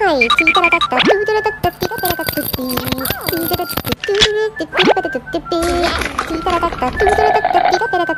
はい、チータラタッタ、トゥードラタッタ、ティラタラタッタッティー、チータラタッタ、トゥードゥルってティラタラタッタッティー、チータラタッタ、トゥードラタッタ、ティラタラタッタ